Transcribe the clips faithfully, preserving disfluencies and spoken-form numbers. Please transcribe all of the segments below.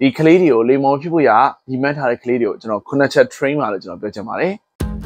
ဒီကလေးတွေကိုလေမောင်ဖြစ်ဖို့ရညီမှန်းထားတဲ့ကလေးတွေကိုကျွန်တော်ခုနှစ်ချက် train ပါလို့ကျွန်တော်ပြောချင်ပါတယ်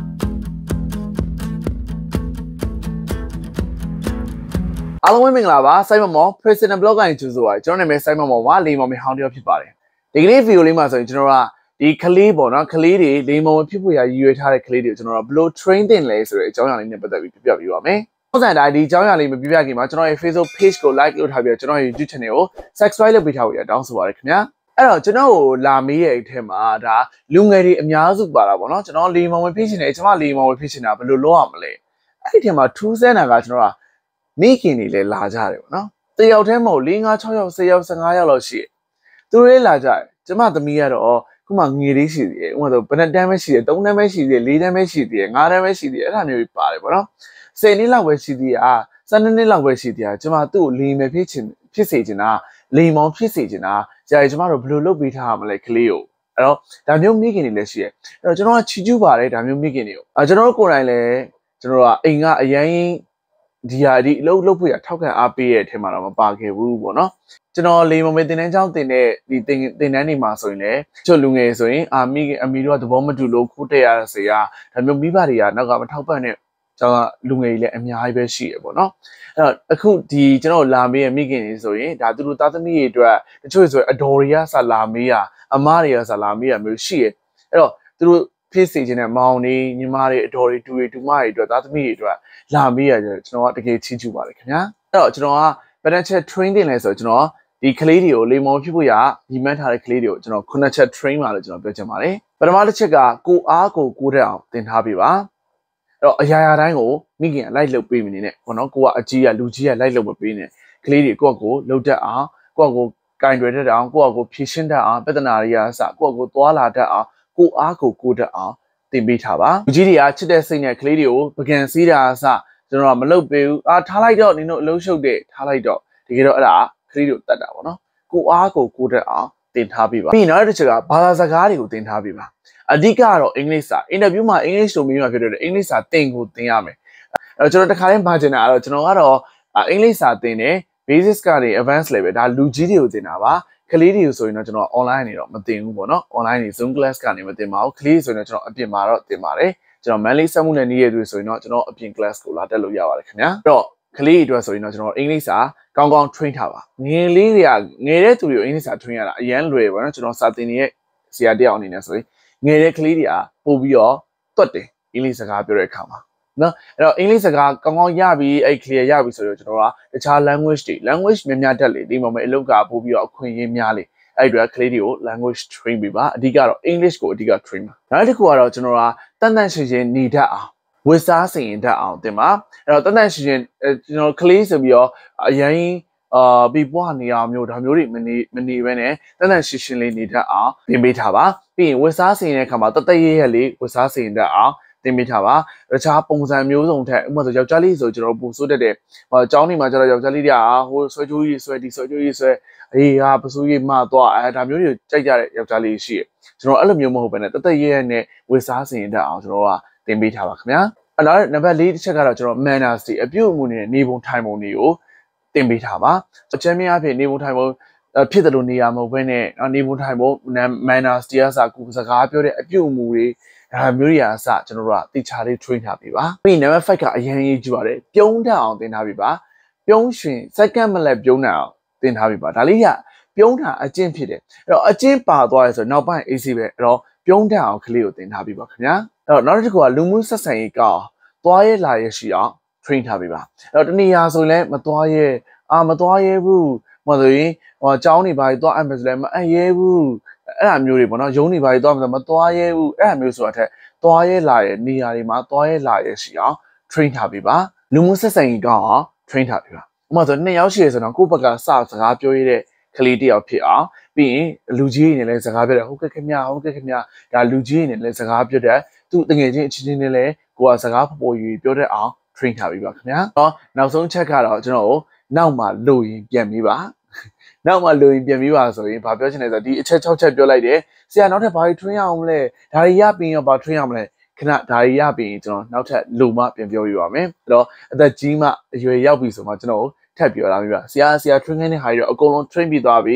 အားလုံးပဲမင်္ဂလာပါစိုင်းမမော် President Blog ကနေကြိုဆိုပါကျွန်တော်နာမည်စိုင်းမမော်ပါလေမောင်မဟောင်းတယောက်ဖြစ်ပါတယ်ဒီကနေ့ video လေးမှာဆိုရင်ကျွန်တော်ကဒီကလေးပေါ့နော်ကလေးတွေလေမောင်ဖြစ်ဖို့ရရည်ရွယ်ထားတဲ့ကလေးတွေကိုကျွန်တော်ကဘယ်လို train တင်လဲဆိုတဲ့အကြောင်းအရာလေးနဲ့ပတ်သက်ပြီးပြပြပေးပါမယ်ပုံစံတိုင်းဒီအကြောင်းအရာလေးမပြပြခင်မှာကျွန်တော်ရဲ့ Facebook page ကို like လုပ်ထားပြီးတော့ကျွန်တော်ရဲ့ YouTube channel ကို subscribe လုပ်ပေးထားဖို့ရတောင်းဆိုပါရခင်ဗျာအဲ့တော့ကျွန်တော်ကိုလာမေးရဲ့အထက်မှာဒါလူငယ်တွေအများစုပါတာပေါ့နော်ကျွန်တော်လေမောင်ဝင်ဖြစ်ရှင်တယ်ကျွန်မလေမောင်ဝင်ဖြစ်ရှင်တာဘယ်လိုလုပ်ရမလဲအဲ့ဒီထက်မှာထူးဆန်းတာကကျွန်တော်ကမိခင်တွေလည်းလာကြတယ်ပေါ့နော်တယောက်တည်းမဟုတ်၄၅၆ယောက်၁၀ယောက်၁၅ယောက်လောက်ရှိတယ်သူတို့လည်းလာကြတယ်ကျမသမီးကတော့ခုမှငွေလေးရှိသေးတယ်ဥပမာဆိုဘယ်နှတန်းပဲရှိတယ်၃တန်းပဲရှိသေးတယ်၄တန်းပဲရှိသေးတယ်၅တန်းပဲရှိသေးတယ်အဲ့ဒါမျိုးပါတယ်ပေါ့နော်၁၀နှစ်လောက်ပဲရှိသေးတာ၁၂နှစ်လောက်ပဲရှိသေးတာကျမသူ့ကိုလေမယ်ဖြစ်ချင်ဖြစ်စေချင်တာလေမောင်ဖြစ်စေချင်တာကြာကျမတို့ဘယ်လိုလုပ်ပေးထားရမလဲကလေးကိုအဲ့တော့ဒါမျိုးမိခင်တွေလည်းရှိတယ်အဲ့တော့ကျွန်တော်ကချီကျူးပါတယ်ဒါမျိုးမိခင်တွေကိုအဲကျွန်တော်တို့ကိုယ်တိုင်လည်းကျွန်တော်ကအိမ်ကအရင်ဒီဟာဒီအလုပ်လုပ်ဖို့ရထောက်ခံအားပေးရဲ့အထက်မှာတော့မပါခဲ့ဘူးပေါ့နော်ကျွန်တော်လေမမေတင်တန်းချောင်းတင်တဲ့ဒီတင်တင်တန်းနေမှာဆိုရင်လည်းချွတ်လူငယ်ဆိုရင်အာမိအမီတို့ကသဘောမတူလို့ခိုးတက်ရစေရဒါမျိုးမိဘတွေကနောက်ကမထောက်ပံ့တဲ့ကျွန်တော်လူငယ်ကြီးလည်းအများကြီးပဲရှိရပေါ့နော်အဲ့တော့အခုဒီကျွန်တော်လာမေးရဲ့မိခင်တွေဆိုရင်ဒါသူတို့သားသမီးတွေအတွက်တချို့ဆိုရင်အတော်တွေကဆလာမေးရအမားတွေကဆလာမေးရမျိုးရှိရအဲ့တော့သူတို့ဖြစ်စေခြင်းနဲ့မောင်နေညီမတွေအတော်တွေတူတွေတူမတွေအတွက်သားသမီးတွေအတွက်လာမေးရကျွန်တော်ကတကယ်ချီးကျူးပါတယ်ခင်ဗျာအဲ့တော့ကျွန်တော်ကဘယ်နှချက် train တင်လဲဆိုတော့ကျွန်တော်ဒီကလေးတွေကိုလေမောင်ဖြစ်ဖို့ရညီမှန်းထားတဲ့ကလေးတွေကိုကျွန်တော်ခုနှစ်ချက် train ပါလို့ကျွန်တော်ပြောချင်ပါတယ်ပထမတစ်ချက်ကကိုအားကိုကိုတက်အောင်သင်ထားပေးပါအဲ့တော့အရာရာတိုင်းကိုမိခင်ကလိုက်လုပ်ပေးမနေနဲ့ဘောနော်ကိုကအကြီးကလူကြီးကလိုက်လုပ်မပေးနဲ့ကလေးတွေကိုယ့်ကိုလှုပ်တတ်အောင်ကိုယ့်ကိုကင်တွယ်တတ်အောင်ကိုယ့်ကိုဖြည့်ရှင်းတတ်အောင်ပြဿနာတွေကအစကိုယ့်ကိုသွားလာတတ်အောင်ကိုအားကိုကိုတက်အောင်သင်ပေးထားပါလူကြီးတွေကချစ်တဲ့စိတ်နဲ့ကလေးတွေကိုပကံစီးတာအစကျွန်တော်ကမလုပ်ပေးဘူးအာထားလိုက်တော့နင်တို့အလုံးရှုပ်တဲ့ထားလိုက်တော့တကယ်တော့အဲ့ဒါကလေးတွေကိုတတ်တာပေါ့နော်ကိုအားကိုကိုတက်အောင်သင်ထားပေးပါပြီးနောက်တစ်ချက်ကဘာသာစကားတွေကိုသင်ထားပေးပါအဓိကတော့အင်္ဂလိပ်စာအင်တာဗျူးမှာအင်္ဂလိပ်လိုမျိုးဖြစ်တဲ့အင်္ဂလိပ်စာသင်ကိုသင်ရမယ်အဲ့တော့ကျွန်တော်တခါလေးမှာချင်တာအဲ့တော့ကျွန်တော်ကတော့အင်္ဂလိပ်စာသင်တယ် basic ကနေ advanced level ဒါလူကြီးတွေကိုသင်တာပါကလေးတွေကိုဆိုရင်တော့ကျွန်တော် online နေတော့မသင်ဘူးပေါ့နော် online နေ Zoom class ကနေမသင်ပါဘူးကလေးဆိုရင်တော့ကျွန်တော်အပြင်မှာတော့သင်ပါတယ်ကျွန်တော် monthly စက်မှုနဲ့နေရသူဆိုရင်တော့ကျွန်တော်အပြင် class ကိုလာတက်လို့ရပါတယ်ခင်ဗျာအဲ့တော့ကလေးတွေအတွက်ဆိုရင်တော့ကျွန်တော်အင်္ဂလိပ်စာကောင်းကောင်း train ထားပါငယ်လေးတွေကငယ်တဲ့သူတွေကိုအင်္ဂလိပ်စာ train ရတာအရန်လွယ်ပါနော်ကျွန်တော်စာသင်နေတဲ့ဆရာတယောက်အနေနဲ့ဆိုရင်ငယ်တဲ့ကလေးတွေကပို့ပြီးတော့တွတ်တယ်အင်္ဂလိပ်စကားပြောတဲ့အခါမှာနော်အဲ့တော့အင်္ဂလိပ်စကားကောင်းကောင်းရပြီးအဲ့ clear ရပြီဆိုတော့ကျွန်တော်ကတခြား language တွေ language များများတက်လေဒီမှာပဲအလုပ်ကပို့ပြီးတော့အခွင့်အရေးများလေအဲ့ဒီတော့ကလေးတွေကို language train ပေးပါအဓိကတော့ English ကိုအဓိက train ပါနောက်တစ်ခုကတော့ကျွန်တော်ကတန်တန်ရှင်းရှင်းနေတတ်အောင်ဝတ်စားစင်ရင်တတ်အောင်တင်ပါအဲ့တော့တန်တန်ရှင်းရှင်းကျွန်တော်ကလေးဆိုပြီးတော့အရင်အာပြီးပွားနေအောင်မျိုးဒါမျိုးတွေမနေမနေဘဲနဲ့တန်တန်ရှင်းရှင်းလေးနေတတ်အောင်သင်ပေးထားပါပြီးရင်ဝတ်စားစင်တဲ့အခါမှာတသက်ရရလေးဝတ်စားစင်တတ်အောင်သင်ပေးထားပါတခြားပုံစံမျိုးစုံထက်ဥပမာဆိုယောက်ျားလေးဆိုကျွန်တော်ပူဆိုးတတ်တယ်ဟောအကြောင်းနေမှာကျတော့ယောက်ျားလေးတွေကဟိုဆွဲကြိုးကြီးဆွဲဒီဆွဲကြိုးကြီးဆွဲအေးဟာပစိုးကြီးမှသွားအဲဒါမျိုးတွေကြိုက်ကြတဲ့ယောက်ျားလေးရှိတယ်ကျွန်တော်အဲ့လိုမျိုးမဟုတ်ဘဲနဲ့တသက်ရရနဲ့ဝတ်စားစင်တတ်အောင်ကျွန်တော်ကသင်ပေးထားပါခင်ဗျာအဲ့တော့နံပါတ်၄တစ်ချက်ကတော့ကျွန်တော် manners တွေအပြုအမူတွေနေပုံထိုင်ပုံတွေကိုသင်ပေးထားပါအချမ်းများအဖြစ်နေပုံထိုင်ပုံဖြစ်တယ်လို့နေရမဟုတ်ဘဲနဲ့နေပုံထိုင်ပုံ manners တရားစာကိုစကားပြောတဲ့အပြုအမူတွေဒါမျိုးတွေအစကျွန်တော်တို့ကတိချာလေး train ထားပေးပါပြီးနံပါတ်၅ကအရင်ရေးကြည့်ပါတယ်ပြုံးတတ်အောင်သင်ထားပေးပါပြုံးရှင် second မလက်ပြုံးတတ်အောင်သင်ထားပေးပါဒါလေးကပြုံးတာအကျင့်ဖြစ်တယ်အဲ့တော့အကျင့်ပါသွားရဲဆိုတော့နောက်ပိုင်း easy ပဲအဲ့တော့ပြုံးတတ်အောင်ကလေးကိုသင်ထားပေးပါခင်ဗျာအဲ့တော့နောက်တစ်ခုကလူမှုဆက်ဆံရေးကောင်းသွားရဲလာရဲရှိအောင် train ထားပေးပါအဲ့တော့တနည်းအားဆိုရင်လည်းမသွားရဲအာမသွားရဲဘူးမဟုတ်ရင်ဟိုအကြောင်းနေပါပြီးသွားအမယ်ဆိုလည်းမအပ်ရဲဘူးအဲ့ဒါမျိုးတွေပေါ့နော်ရုံးနေပါပြီးသွားမယ်ဆိုမသွားရဲဘူးအဲ့ဒါမျိုးဆိုတော့သွားရဲလာရဲနေရာတွေမှာသွားရဲလာရဲရှိအောင် train ထားပေးပါလူမှုဆက်ဆံရေးကောင်းအောင် train ထားပေးပါဥပမာဆိုနှစ်ယောက်ရှိရဆိုတော့ကိုယ့်ဘက်ကစစကားပြောရတဲ့ကလေးတယောက်ဖြစ်အောင်ပြီးရင်လူကြီးတွေနဲ့လည်းစကားပြောတယ်ဟုတ်ကဲ့ခင်ဗျာဟုတ်ကဲ့ခင်ဗျာဒါလူကြီးတွေနဲ့လည်းစကားပြောတယ်သူတကယ်ချင်းအချင်းချင်းနဲ့လည်းကိုကစကားပေါ်ပေါ်ယူပြောတတ်အောင် train ထားပေးပါခင်ဗျာတော့နောက်ဆုံးချက်ကတော့ကျွန်တော်နောက်မှလိုရင်ပြန်ပြီးပါနောက်မှလိုရင်ပြန်ပြီးပါဆိုရင်ဘာပြောချင်လဲဆိုတော့ဒီအချက်၆ချက်ပြောလိုက်တယ်ဆရာနောက်ထပ်ဘာတွေ train ရအောင်မလဲဒါတွေရပြီးရောဘာ train ရအောင်မလဲခဏဒါတွေရပြီးရင်ကျွန်တော်နောက်ထပ်လုံမှပြန်ပြောပြပါမယ်အဲ့တော့အသက်ကြီးမှအရွယ်ရောက်ပြီဆိုမှကျွန်တော်ထပ်ပြောလာပြီပါဆရာဆရာ train ခိုင်းတဲ့ဟာတွေတော့အကုန်လုံး train ပြီးသွားပြီ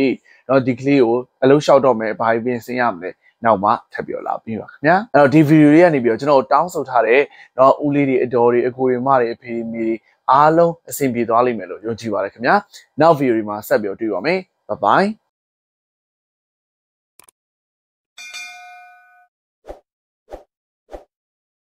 နော်ဒီကလေးကိုအလုံးလျှောက်တော့မယ်ဘာပြင်ဆင်ရမလဲနောက်မှထပ်ပြောလာပြီးပါခင်ဗျာအဲ့တော့ဒီဗီဒီယိုလေးကနေပြီးတော့ကျွန်တော်တောင်းဆိုထားတဲ့နော်ဦးလေးတွေအတော်တွေအကိုတွေမတွေအဖေတွေမိတွေအားလုံးအဆင်ပြေသွားလိမ့်မယ်လို့ယုံကြည်ပါတယ်ခင်ဗျာနောက်ဗီဒီယိုဒီမှာဆက်ပြီးတွေ့ပါမယ်ဘိုင်ဘိုင်